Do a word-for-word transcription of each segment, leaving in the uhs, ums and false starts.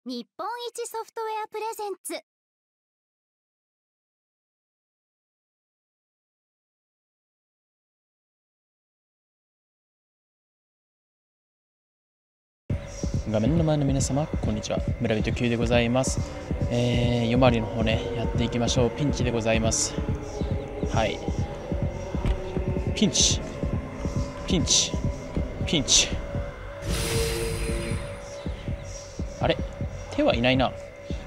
日本一ソフトウェアプレゼンツ。 画面の前の皆様、こんにちは。村人 Q でございます。えー、夜回りの方ね、やっていきましょう。ピンチでございます。はい。ピンチ。ピンチ。ピンチ。あれ？手はいないな。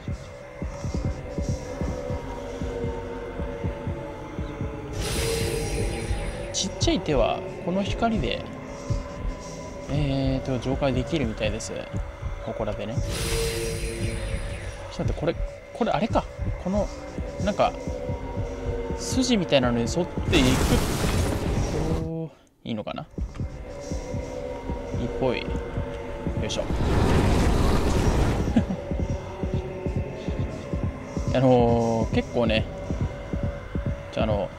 ちっちゃい手は、この光で、えーと、浄化できるみたいです。祠でね。ちょっと待って、これ、これあれか。この、なんか、筋みたいなのに沿っていくと、いいのかな？いいっぽい。よいしょ。あのー、結構ね、じゃあの、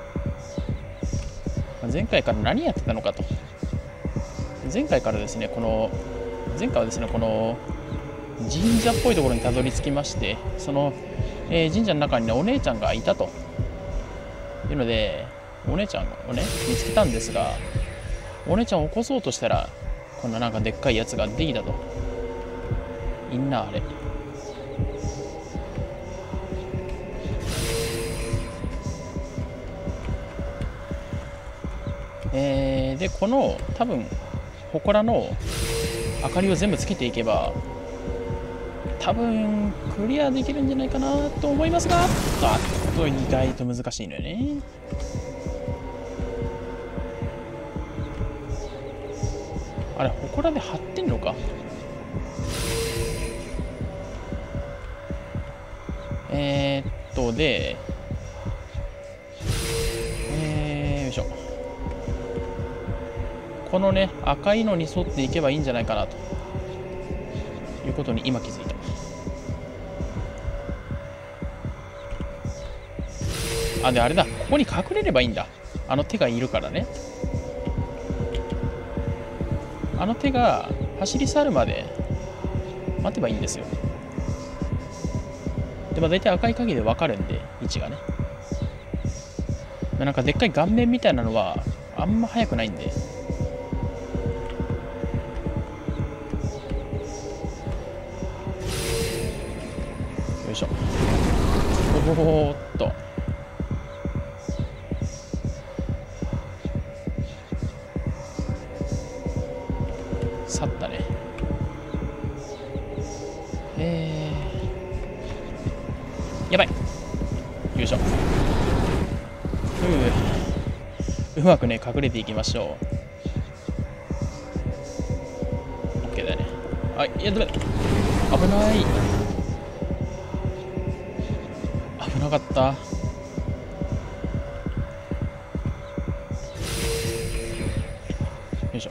前回から何やってたのかと。前回からですね、この、前回はですね、この、神社っぽいところにたどり着きまして、その、えー、神社の中にね、お姉ちゃんがいたというので、お姉ちゃんをね、見つけたんですが、お姉ちゃんを起こそうとしたら、こんななんかでっかいやつが出てきたと。いんな、あれ。えー、で、この、多分、祠の明かりを全部つけていけば、多分、クリアできるんじゃないかなと思いますが、あっと、意外と難しいのよね。あれ、祠で貼ってんのか？えー、っと、で、えー、よいしょ。このね、赤いのに沿っていけばいいんじゃないかなということに今気づいた。あ、で、あれだ。ここに隠れればいいんだ。あの手がいるからね。あの手が走り去るまで待てばいいんですよ。で、まあ大体赤い影で分かるんで、位置がね。なんかでっかい顔面みたいなのはあんま速くないんで。よいしょ。おーっと。去ったね。えー、やばい。よいしょ。ううまくね、隠れていきましょう。OK だね。あ、いや、ダメだ。危ない。危なかった。よいしょ。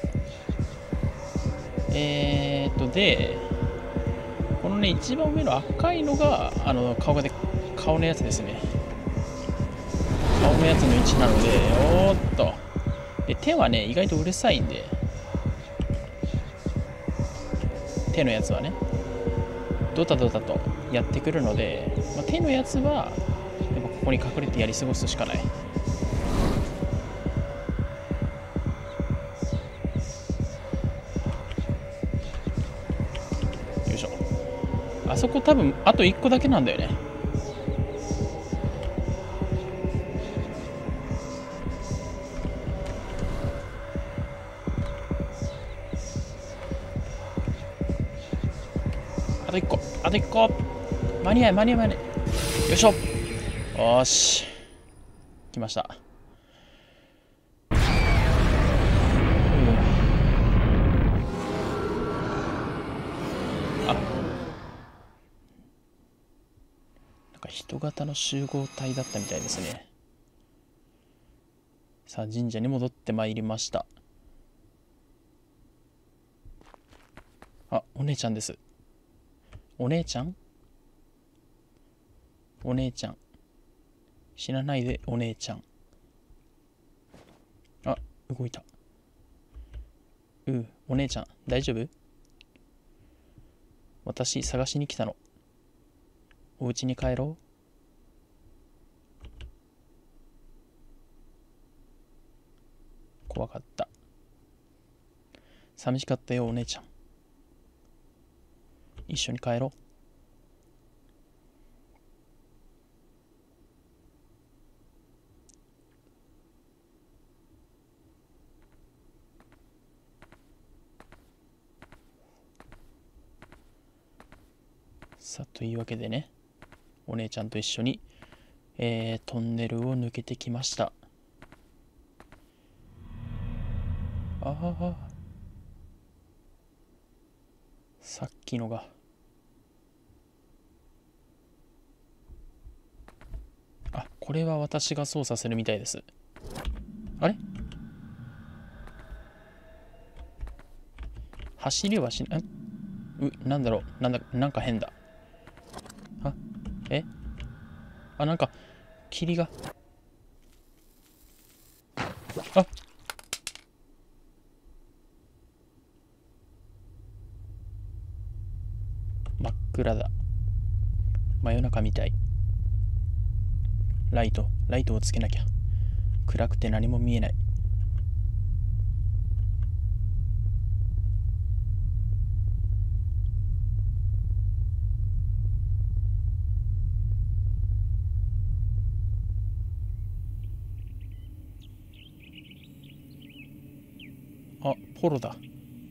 えーっと、で、このね、一番上の赤いのが、あの、顔がで、顔のやつですね。顔のやつの位置なので、おーっと。で、手はね、意外とうるさいんで、手のやつはね、ドタドタとやってくるので、まあ、手のやつは、やっぱここに隠れてやり過ごすしかない。よいしょ。あそこ多分、あといっこだけなんだよね。あといっこ。あといっこ。間に合い、間に合い、間に合い。よいしょ。よーし。来ました。人型の集合体だったみたいですね。さあ、神社に戻ってまいりました。あ、お姉ちゃんです。お姉ちゃんお姉ちゃん。死なないで、お姉ちゃん。あ、動いた。うん、お姉ちゃん、大丈夫？ 私探しに来たの。お家に帰ろう。怖かった。寂しかったよお姉ちゃん。一緒に帰ろう。さあというわけでね、お姉ちゃんと一緒に、えー、トンネルを抜けてきました。ああ、さっきのが。あ、これは私が操作するみたいです。あれ、走りはしな、う、なんだろう、なんだ、なんか変だ。あ、えあ、なんか、霧が。あ、真っ暗だ。真夜中みたい。ライト、ライトをつけなきゃ。暗くて何も見えない。あ、ポロだ。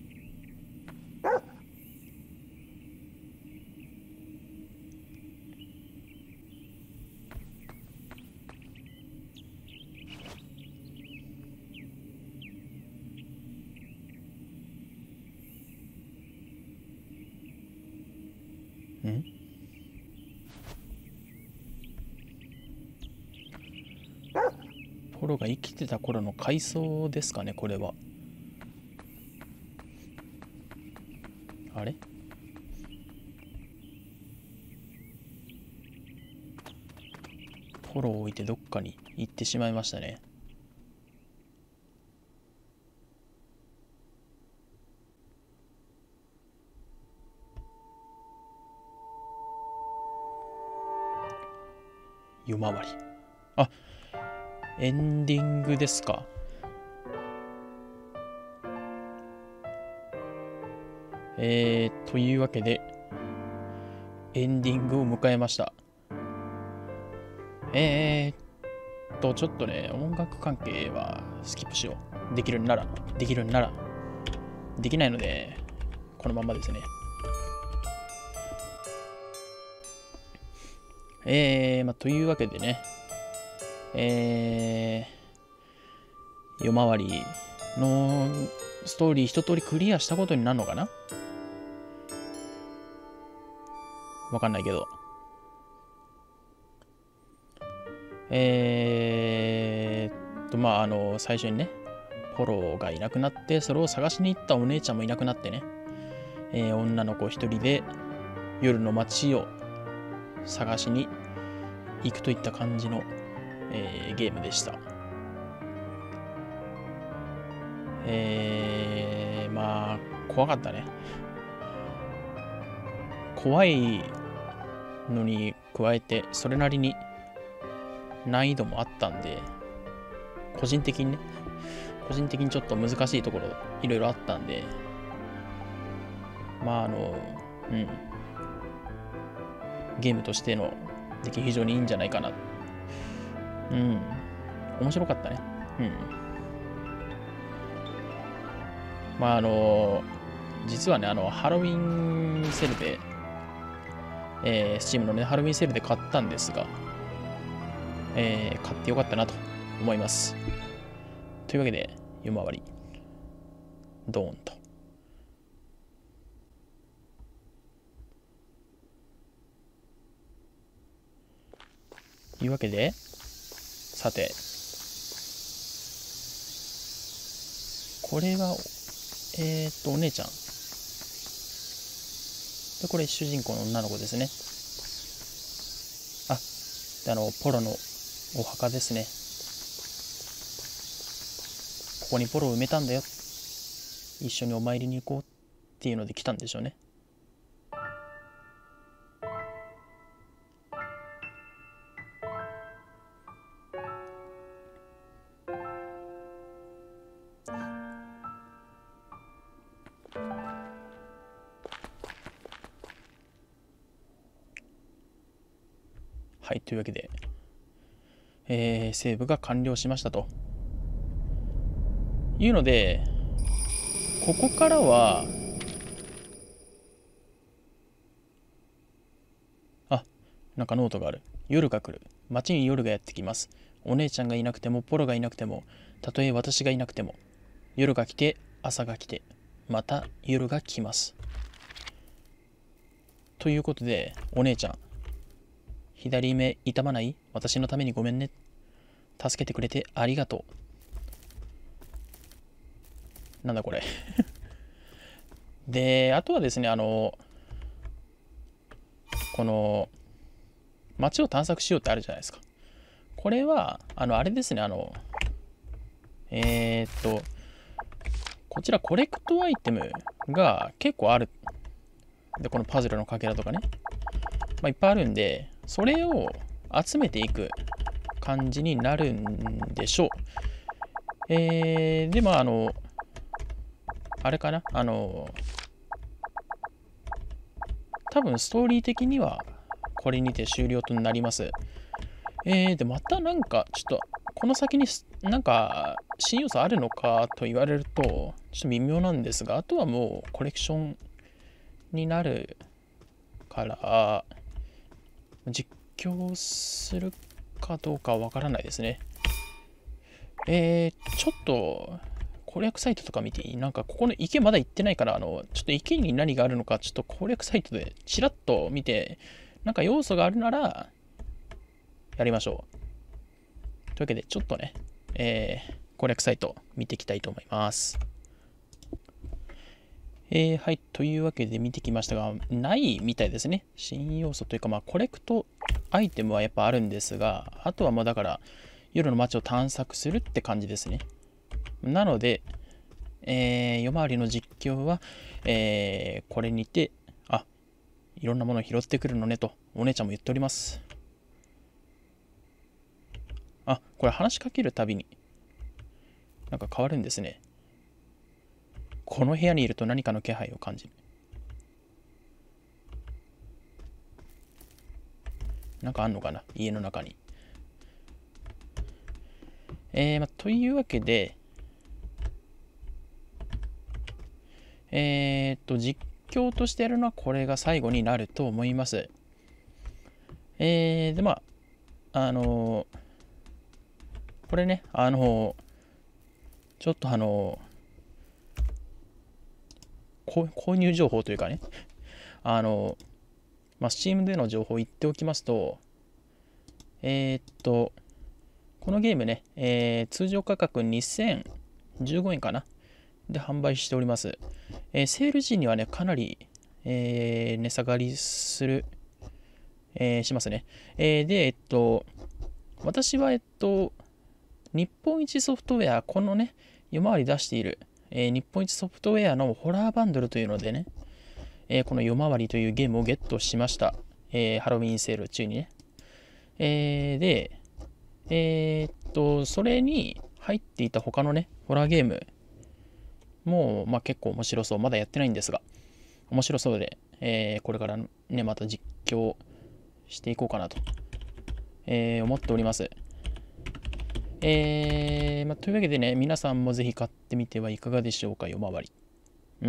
んポロが生きてた頃の回想ですかね、これは。あれ、ポロを置いてどっかに行ってしまいましたね。夜回り。あ、エンディングですか。えー、というわけで、エンディングを迎えました。えーっと、ちょっとね、音楽関係はスキップしよう。できるなら、できるなら。できないので、このままですね。えー、まあ、というわけでね、えー、夜回りのストーリー一通りクリアしたことになるのかな？わかんないけど。えーっと、まあ、あの、最初にね、ポロがいなくなって、それを探しに行ったお姉ちゃんもいなくなってね、えー、女の子一人で夜の街を探しに行くといった感じの、えー、ゲームでした。えー、まあ、怖かったね。怖いのに加えて、それなりに難易度もあったんで、個人的にね、個人的にちょっと難しいところいろいろあったんで、まああの、うん、ゲームとしての出来非常にいいんじゃないかな。うん、面白かったね。うん。まああの、実はね、あの、ハロウィンセールで、えー、Steam のね、ハロウィンセールで買ったんですが、えー、買ってよかったなと思います。というわけで、夜回り、ドーンと。というわけで、さて、これは、えーっと、お姉ちゃん。で、これ主人公の女の子ですね。あ、で、あの、ポロのお墓ですね。ここにポロを埋めたんだよ。一緒にお参りに行こうっていうので来たんでしょうね。 はい、というわけで、えー、セーブが完了しましたというので、ここからは、あ、なんかノートがある。夜が来る。街に夜がやってきます。お姉ちゃんがいなくても、ポロがいなくても、たとえ私がいなくても、夜が来て、朝が来て、また夜が来ます。ということで、お姉ちゃん、左目痛まない？私のためにごめんね。助けてくれてありがとう。なんだこれ。で、あとはですね、あの、この、街を探索しようってあるじゃないですか。これは、あの、あれですね、あの、えー、っと、こちらコレクトアイテムが結構ある。で、このパズルのかけらとかね、まあ、いっぱいあるんで、それを集めていく感じになるんでしょう。えー、で、まあ、あの、あれかな、あの、多分ストーリー的にはこれにて終了となります。えー、で、またなんか、ちょっと、この先になんか、新要素あるのかと言われると、ちょっと微妙なんですが、あとはもうコレクションになるから、実況するかどうかはわからないですね。えー、ちょっと、攻略サイトとか見ていい？なんかここの池まだ行ってないから、あの、ちょっと池に何があるのか、ちょっと攻略サイトでチラッと見て、なんか要素があるなら、やりましょう。というわけで、ちょっとね、えー、攻略サイト見ていきたいと思います。えー、はい、というわけで見てきましたが、ないみたいですね。新要素というか、まあ、コレクトアイテムはやっぱあるんですが、あとはまあ、だから、夜の街を探索するって感じですね。なので、えー、夜回りの実況は、えー、これにて、あ、いろんなものを拾ってくるのねと、お姉ちゃんも言っております。あ、これ話しかけるたびに、なんか変わるんですね。この部屋にいると何かの気配を感じる。なんかあんのかな、家の中に。えー、まあ、というわけで、えー、っと、実況としてやるのはこれが最後になると思います。えー、で、まあ、あのー、これね、あのー、ちょっとあのー、購入情報というかね、あのー、まあ、Steam での情報を言っておきますと、えー、っと、このゲームね、えー、通常価格にせんじゅうごえんかなで販売しております。えー、セール時にはね、かなり、えー、値下がりする、えー、しますね。えー、で、えっと、私は、えっと、日本一ソフトウェア、このね、夜回り出している、えー、日本一ソフトウェアのホラーバンドルというのでね、えー、この夜回りというゲームをゲットしました。えー、ハロウィンセール中にね。えー、で、えー、っと、それに入っていた他のね、ホラーゲームも、まあ、結構面白そう。まだやってないんですが、面白そうで、えー、これからね、また実況していこうかなと、えー、思っております。えー、まあ、というわけでね、皆さんもぜひ買ってみてはいかがでしょうか、夜回り。うん。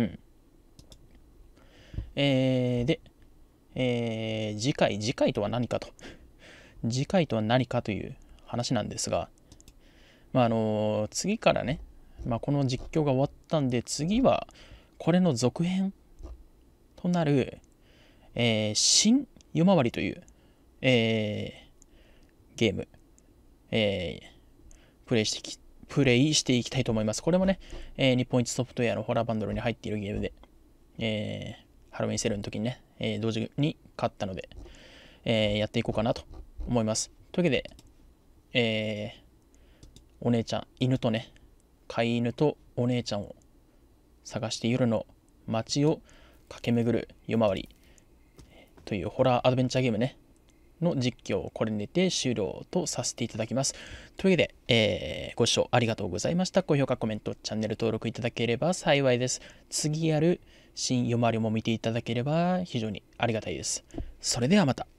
えー、で、えー、次回、次回とは何かと。次回とは何かという話なんですが、まあ、あのー、次からね、まあ、この実況が終わったんで、次はこれの続編となる、えー、新夜回りという、えー、ゲーム、えー、プレイしてき、プレイしていきたいと思います。これもね、えー、日本一ソフトウェアのホラーバンドルに入っているゲームで、えー、ハロウィンセールの時にね、えー、同時に買ったので、えー、やっていこうかなと思います。というわけで、えー、お姉ちゃん、犬とね、飼い犬とお姉ちゃんを探して夜の街を駆け巡る夜回りというホラーアドベンチャーゲームね、の実況をこれにて終了とさせていただきます。というわけで、えー、ご視聴ありがとうございました。高評価、コメント、チャンネル登録いただければ幸いです。次やる新夜回りも見ていただければ非常にありがたいです。それではまた。